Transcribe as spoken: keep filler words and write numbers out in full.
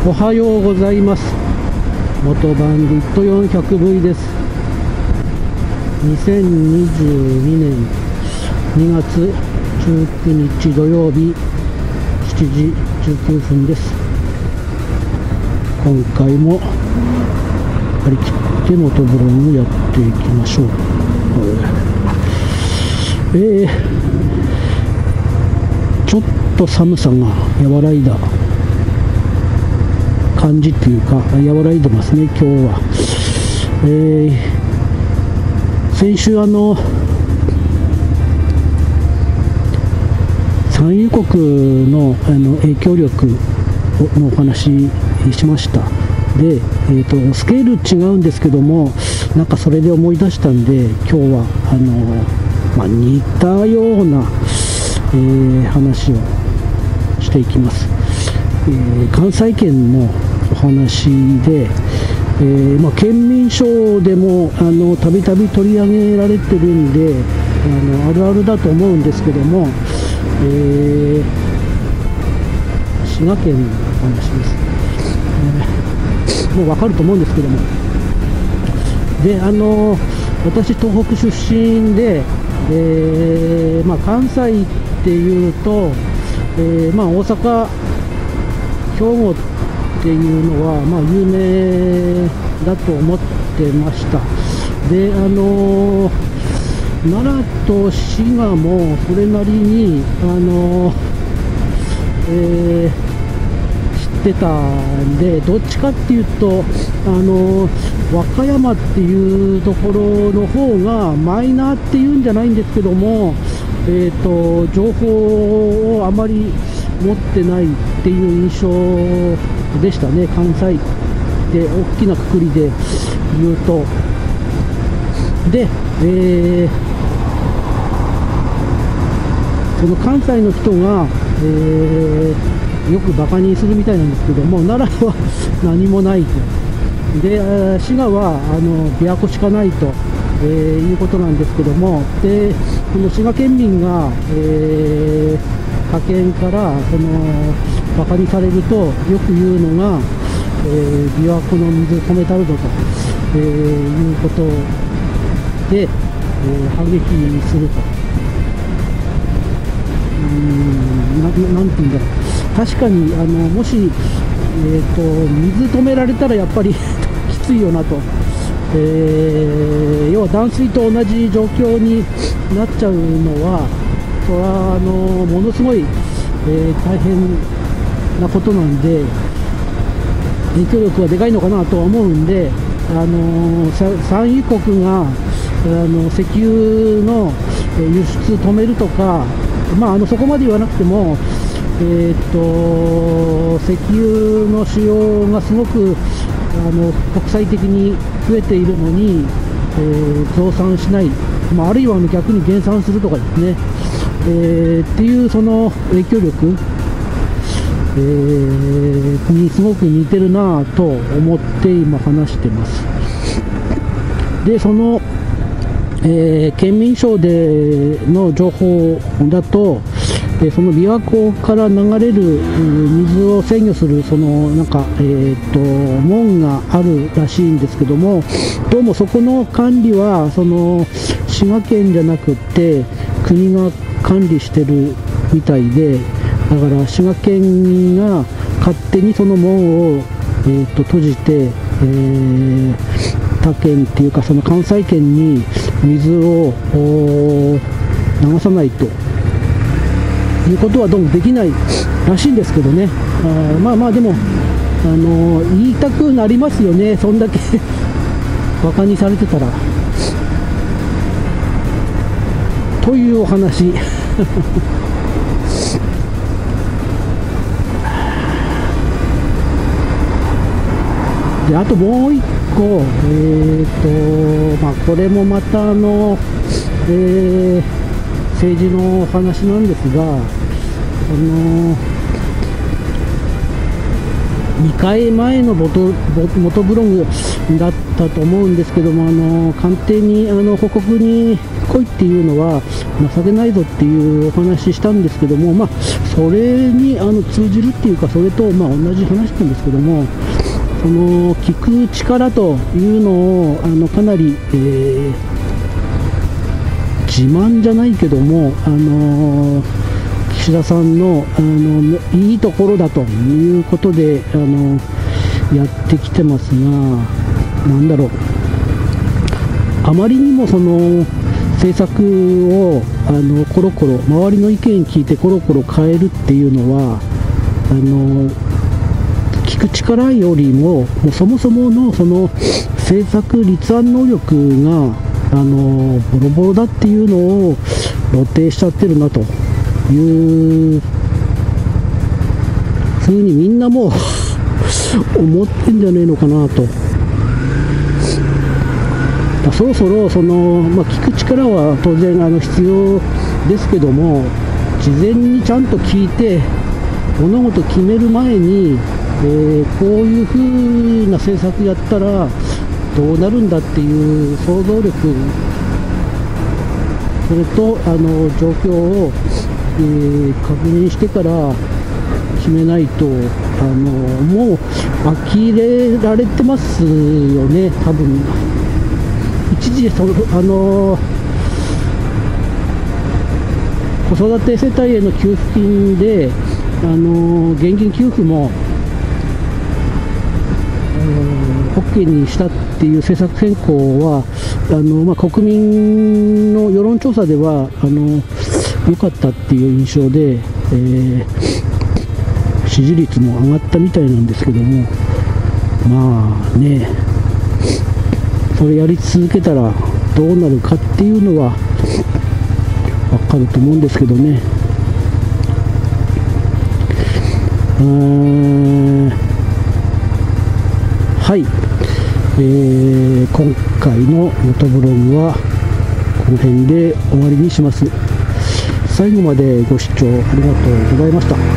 おはようございます。元バンディット よんひゃくブイ です。にせんにじゅうにねんにがつじゅうくにち土曜日しちじじゅうきゅうふんです。今回も張り切って元ブログやっていきましょう。えー、ちょっと寒さが和らいだ感じっていうか、和らいでますね、今日は。えー、先週あの産油国 の, あの影響力のお話しました。で、えーと、スケール違うんですけども、なんかそれで思い出したんで、今日はあの、まあ、似たような、えー、話をしていきます。えー、関西圏のお話で、えーまあ、県民賞でもたびたび取り上げられてるんで、あのあるあるだと思うんですけども、えー、滋賀県のお話です。えー、もう分かると思うんですけども、であの私東北出身で、えーまあ、関西っていうと、えーまあ、大阪兵庫っていうのは、まあ、有名だと思ってました。で、あの奈良と滋賀もそれなりに、あのえー、知ってたんで、どっちかっていうと、あの和歌山っていうところの方がマイナーっていうんじゃないんですけども、えーと、情報をあまり持ってないっていう印象でしたね。関西で大きなくくりで言うと。で、えー、その関西の人が、えー、よくバカにするみたいなんですけども、奈良は何もないと。で、滋賀はあの琵琶湖しかないと、えー、いうことなんですけども、でこの滋賀県民が、えー他県からそのバカにされるとよく言うのが、えー、琵琶湖の水止めたるぞと、えー、いうことで、えー、反撃すると。うーん な, なんていうんだろう、確かにあのもし、えー、と水止められたらやっぱりきついよなと、えー、要は断水と同じ状況になっちゃうのは、それはあのものすごい、えー、大変なことなんで、影響力はでかいのかなとは思うんで、あの産油国があの石油の輸出止めるとか、まあ、あのそこまで言わなくても、えー、と石油の使用がすごくあの国際的に増えているのに、えー、増産しない、まあ、あるいは逆に減産するとかですね、えー、っていうその影響力、えー、にすごく似てるなと思って今話してます。でその、えー、県民賞での情報だと、えー、その琵琶湖から流れる水を制御するそのなんか、えー、と門があるらしいんですけども、どうもそこの管理はその滋賀県じゃなくって国が管理してるみたいで、だから滋賀県が勝手にその門を、えー、と閉じて、えー、他県っていうかその関西圏に水を流さないということはどうもできないらしいんですけどね。あまあまあでも、あのー、言いたくなりますよね、そんだけバカにされてたらというお話で、あともう一個、えーとまあ、これもまたあの、えー、政治のお話なんですが、あのにかいまえの元ブログだったと思うんですけども、あの官邸にあの報告に来いっていうのは情けないぞっていうお話したんですけども、まあ、それにあの通じるっていうか、それとまあ同じ話なんですけども、その聞く力というのをあのかなり、えー、自慢じゃないけども、あの岸田さんのあのいいところだということであのやってきてますが、なんだろう、あまりにもその政策をあのコロコロ周りの意見聞いてコロコロ変えるっていうのは、あの聞く力よりも、もうそもそものその政策立案能力があのボロボロだっていうのを露呈しちゃってるなというふうにみんなもう思ってんじゃねえのかなと。そろそろその、まあ、聞く力は当然あの必要ですけども、事前にちゃんと聞いて物事決める前に、えー、こういうふうな政策やったらどうなるんだっていう想像力、それとあの状況を、えー、確認してから決めないと、あのもう呆れられてますよね、多分。一時そあの子育て世帯への給付金であの現金給付も OK にしたっていう政策変更はあの、まあ、国民の世論調査ではあの良かったっていう印象で、えー、支持率も上がったみたいなんですけども、まあね、それやり続けたらどうなるかっていうのは分かると思うんですけどね。うーん、はい、えー、今回の元ブログはこの辺で終わりにします。最後までご視聴ありがとうございました。